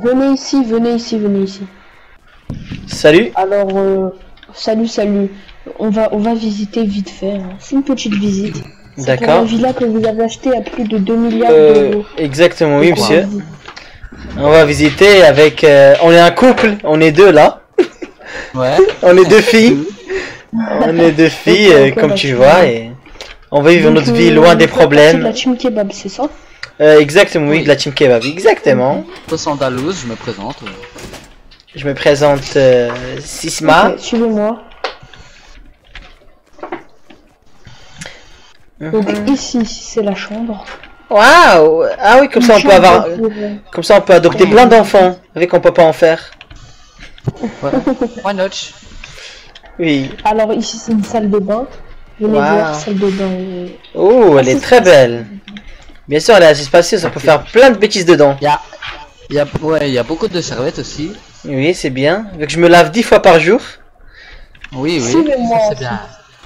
venez ici, venez ici, venez ici. Salut. Alors, salut. On va visiter vite fait. Hein. C'est une petite visite. D'accord. La villa que vous avez achetée à plus de 2 milliards d'euros. Exactement, oui, monsieur. On va visiter avec... on est un couple, on est deux là. Ouais. On est deux filles. On est deux filles, Ok, comme bah, tu vois, et on va vivre notre vie loin des problèmes. De la team kebab, c'est ça? Exactement, oui, Oui. de la team kebab, exactement. Poisson Andalouse, je me présente. Je me présente Sisma. Ok, suivez-moi. Donc ici, c'est la chambre. Waouh! Ah oui, comme ça on peut avoir... Comme ça on peut adopter plein d'enfants, avec on peut pas en faire. Ouais. Why not? Oui. Alors ici, c'est une salle de bain. Venez Wow. voir, salle de bain. Oh, elle est très belle. Bien sûr, elle est assez spacieuse, on peut faire plein de bêtises dedans. Il y a beaucoup de serviettes aussi. Oui, c'est bien. Vu que je me lave 10 fois par jour. Oui, Suivez-moi. ça, c'est bien.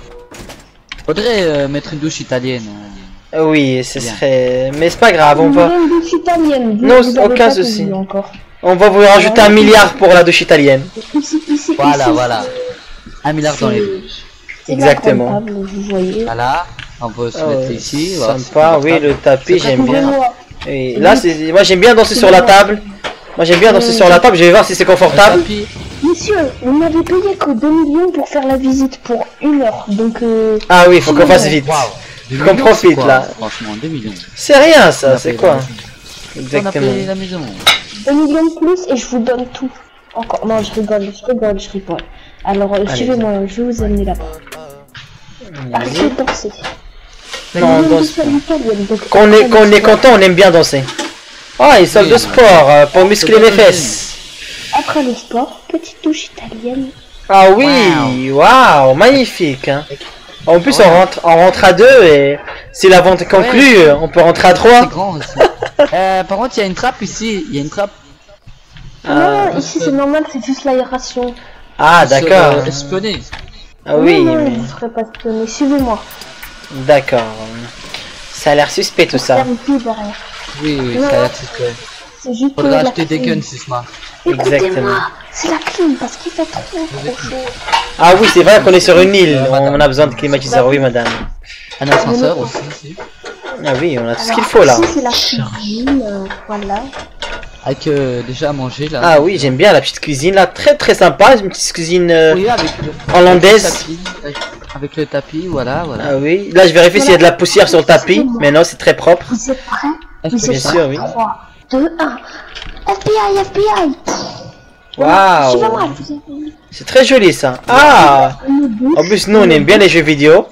Faudrait mettre une douche italienne. Oui, ce Bien. serait... Mais c'est pas grave, on Vous va... voulez une douche italienne? Non, Vous avez aucun pas souci. tout vu encore. On va vous rajouter 1 milliard pour la douche italienne. Ici, Voilà. 1 milliard dans les douches. c'est la Exactement. grande table, vous voyez. Voilà, on peut se Oh, mettre ici. voilà, sympa, c'est oui, le tapis, C'est j'aime bien. Suivez-moi. Et là, c'est... Moi, j'aime bien danser sur la table. Moi, j'aime bien danser sur la table, je vais voir si c'est Le confortable. tapis. Monsieur, vous m'avez payé que 2 millions pour faire la visite pour 1 heure, donc Ah oui, faut qu'on fasse vite. Waouh. Faut qu'on profite, là. Franchement, 2 millions. C'est rien, On ça, a c'est payé quoi? la maison. On a Exactement. payé la maison. 2 millions de plus et je vous donne tout. Encore, non, je rigole. Alors, suivez-moi, je vais vous amener là-bas. Arrêtez de danser. Non, on Vous danse avez une douche italienne, donc- Qu'on est content, on aime bien danser. Ah, une salle de sport pour muscler mes fesses. Après le sport, petite douche italienne. Ah oui, waouh, magnifique. Hein. En plus, on rentre à deux et si la vente est conclue, on peut rentrer à C'est trois. grand aussi. Par contre, il y a une trappe ici. Il y a une trappe. Non, ici c'est normal, c'est juste l'aération. Ah, d'accord. Espionner. Ah oui, Non, mais... vous ne serez pas spionné. Suivez-moi. d'accord. Ça a l'air suspect tout ça. Il y a une pile derrière. Oui, Non. ça a l'air suspect. C'est juste Faudrait la acheter des clim. guns, Sisma. Exactement. Écoutez-moi, c'est la clim parce qu'il fait trop chaud. Ah oui, c'est vrai qu'on est sur une île. On a besoin de climatiseur, oui, madame. Un ascenseur aussi. ici. Ah oui, on a tout ce Alors, qu'il faut là. Ici c'est la cuisine, voilà. Avec déjà à manger là. Ah oui, j'aime bien la petite cuisine là, très très sympa, une petite cuisine Oui, avec hollandaise. le tapis, avec le tapis, voilà. Ah oui, là je vérifie s'il y a de la poussière sur le tapis, mais non, c'est très propre. Vous êtes prêts? Vous Bien êtes sûr, oui. 3, 2, 1. FBI. Waouh, Suivez-moi, je vous ai c'est très joli ça. Ah, en plus nous on aime bien les jeux vidéo.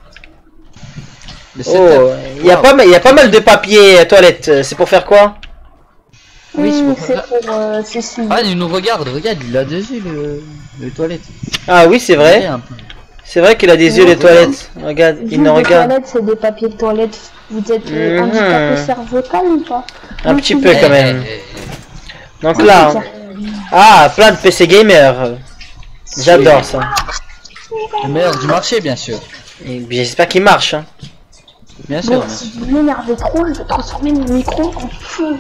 Le Oh, setup. il y a pas mal de papier toilette. C'est pour faire quoi? Oui, c'est pour c'est ça. pour ceci. Ah, il nous regarde, il a des yeux, le toilette. Ah oui, c'est vrai. Un peu. C'est vrai qu'il a des yeux les toilettes. Regarde, il nous regarde. Toilettes, c'est des papiers de toilette. Vous êtes Mhm. handicapé cervical ou pas? Un petit peu quand même. Eh, Donc là, ah, plein de PC gamer. J'adore ça. le meilleur du marché, bien sûr. Et j'espère qu'il marche. Hein. Bien sûr. Bon, bien sûr. si vous m'énervez trop, je vais transformer mon micro en feu.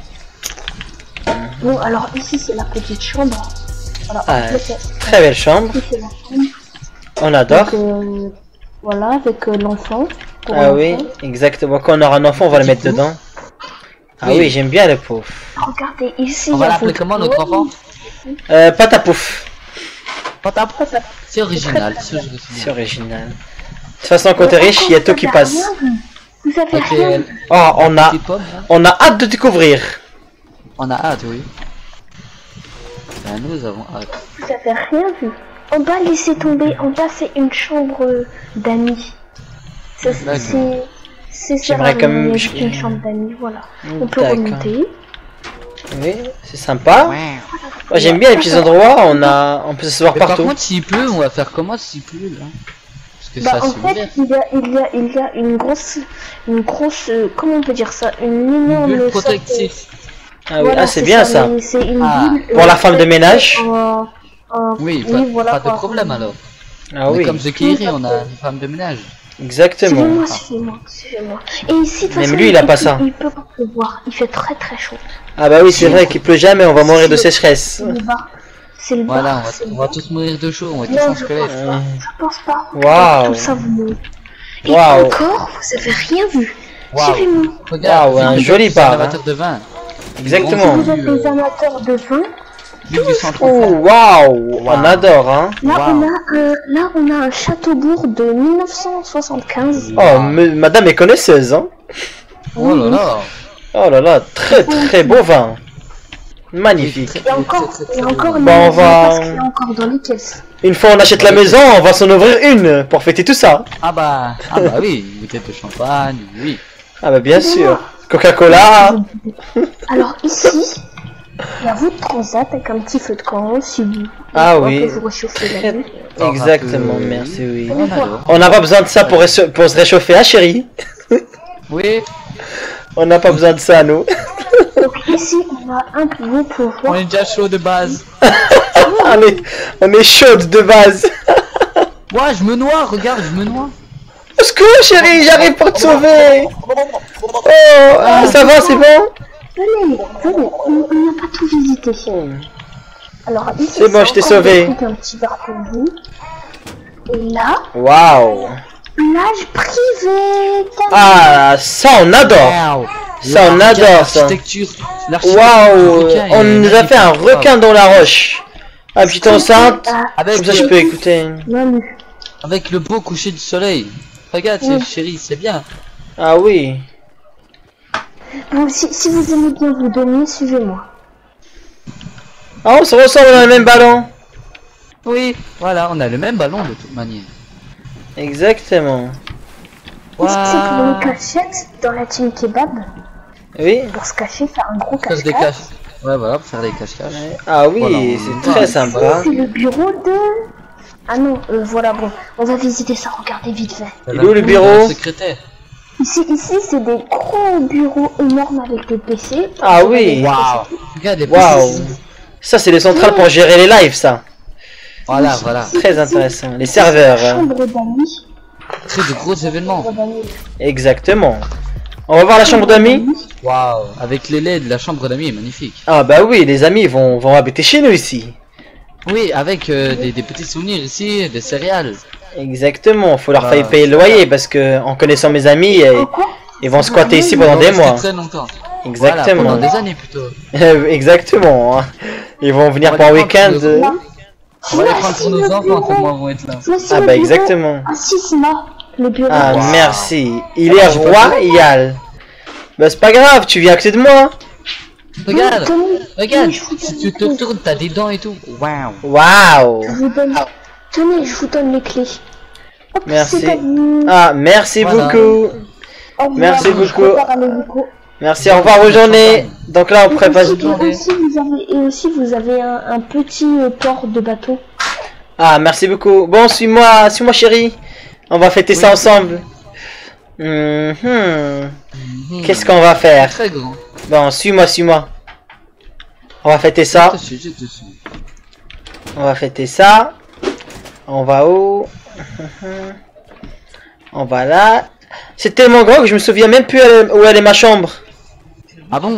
Bon, alors ici c'est la petite chambre. Voilà, Ah, ici, très belle chambre. c'est la chambre. On adore. Donc, voilà, avec l'enfant. pour Ah oui, l'enfant. exactement. Quand on aura un enfant, on va le mettre dedans. Ah Oui. oui, j'aime bien le pouf. Regardez, ici On il y va a l'appeler votre comment notre enfant? Pâte à pouf. C'est original. C'est original. De toute façon, quand t'es riche, il y a tout qui passe. Vous avez Ok, rien vu. Oh, on a hâte de découvrir. on a hâte, oui. Ben, nous avons hâte. Vous avez rien vu. En bas, laissez tomber. En bas, c'est une chambre d'amis. D'accord. C'est ça. J'aimerais quand même- C'est une chambre d'amis, voilà. On peut D'accord. remonter. Oui, c'est sympa. Moi, j'aime bien les petits endroits. On peut s'asseoir Mais par partout. contre, s'il pleut, on va faire comment s'il pleut là? Parce que Bah, ça, en c'est fait, ouvert. il y a une grosse, comment on peut dire ça, une énorme Bulle sorte- protective. Ah oui, Voilà, ah, c'est bien ça. mais c'est une Ah. bulle, Pour la femme de faite ménage. en- Oui, voilà pas de quoi. problème alors. Ah On est oui. comme The Kiri, on a une femme de ménage. Exactement. Suivez-moi. Et ici, de toute Même façon, lui, il a pas ça. Il peut pas pleuvoir. Il fait très très chaud. Ah bah oui, c'est vrai qu'il pleut jamais, on va mourir de sécheresse. C'est le bar. C'est le Voilà, bar. on va tous mourir de chaud, on va tous Non, en je squelette. pense pas. Waouh. Tout ça, vous... Et Waouh. encore, vous avez rien vu. Waouh. Suivez-moi. Regarde, Waouh, un Philippe, joli c'est un bar, amateur de vin. Exactement. Vous êtes des amateurs de vin. Vive du centre. Oh, waouh, on adore, hein. Là, on a un Châteaubourg de 1975. Oh, madame est connaisseuse, hein. Oh là là. Oh là là, très très beau vin. Magnifique. Et encore, Bon, on va- parce qu'il y a encore dans les caisses. Une fois on achète la maison, on va s'en ouvrir une pour fêter tout ça. Ah bah oui, une bouteille de champagne, oui. Ah bah bien sûr. Coca-Cola. Alors ici, il y a votre transat avec un petit feu de camp si vous Ah voulez oui. vous réchauffer la nuit. Exactement, merci, oui. On adore. On n'a pas besoin de ça pour se réchauffer, hein chérie. Oui, On n'a pas besoin de ça, nous. Donc ici, on a un vous pouvez on voir. est déjà chaud de base. on est chaude de base. Moi, je me noie, regarde, je me noie. Au secours, chérie, j'arrive pour te sauver. Oh, ça va, c'est bon? Venez, on n'a pas tout visité. Alors ici, C'est bon, je t'ai encore sauvé. des trucs, un petit bar pour vous. Et là, Waouh. plage privée. Ah, ça on adore. Waouh. Ça, on adore ça. L'architecture. Waouh, on nous a fait un requin dans la roche. Un petit enceinte. Avec Comme ça, je peux écouter. Manu. Avec le beau coucher du soleil. Regarde, chérie, c'est bien. Ah oui. Bon, si vous aimez bien vous donner, suivez-moi. Ah, on se ressemble dans le même ballon. Oui, voilà, on a le même ballon de toute manière. Exactement. Ici, c'est pour Waouh. une cachette dans la team kebab. Oui. Pour se cacher, faire un gros Faire des cache-cache. caches. Ouais, voilà, pour faire des cache-caches. Ah oui, Voilà, c'est très sympa. C'est le bureau de... Ah non, voilà, bon. On va visiter ça, regardez vite fait. Il est où le bureau? Secrétaire. Ici, c'est des gros bureaux énormes avec des PC. Ah oui. Waouh. Regarde les Waouh. petits- Ça, c'est les centrales pour gérer les lives, ça. Voilà, voilà. Très intéressant. Les serveurs. Chambre d'amis. Très de gros événements. Chambre d'amis. Exactement. On va voir la chambre d'amis. Waouh. Avec les LED, la chambre d'amis est magnifique. Ah bah oui, les amis vont habiter chez nous ici. Oui, avec des petits souvenirs ici, des céréales. Exactement, faut leur Ah, faire payer le loyer parce que en connaissant mes amis, Quoi? ils vont squatter ici pendant des mois. Très longtemps. Voilà, Exactement. pendant des années plutôt. Exactement. hein. Ils vont venir On va pour un les week-end. prendre On va les prendre pour nos enfants, tellement ils vont être là. Ah bah exactement. Ah si, c'est là. Le bureau. Ah Wow. merci. Il est Ah, j'ai pas royal. Bah c'est pas grave, tu viens à côté de moi. Regarde, Tenez, regarde. je vous Si donne tu les te clés. tournes, t'as des dents et tout. Waouh. Waouh. Je vous donne... Tenez, je vous donne les clés. Hop, Merci. c'est à vous. Ah merci Voilà. beaucoup. Au revoir, merci je beaucoup. repars à l'hélico. Merci, au revoir, bonne journée. Donc là on prépare. Et aussi, vous avez un petit port de bateau. Ah merci beaucoup. Bon suis-moi chérie. On va fêter ça Oui. ensemble. Qu'est-ce qu'on va faire? Très grand. Bon, suis-moi. On va fêter ça. Je te suis. On va fêter ça. On va où? On va là. C'est tellement grand que je me souviens même plus où elle est ma chambre. Ah bon?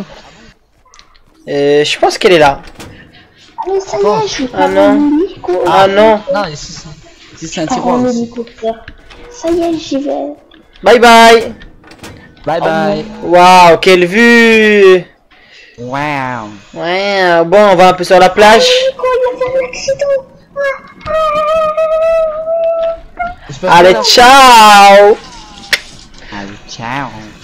Je pense qu'elle est là. Allez, ça y est, je vais Ah pas non. l'hélico. Ah non. Non, ici c'est un Pars tiroir en aussi. hélicoptère. Ça y est, j'y vais. Bye bye. Bye bye. Waouh, quelle vue. Waouh. Ouais, bon, on va un peu sur la plage. Nico, il y a un accident. Je peux Allez, faire- ciao. Allez, ciao.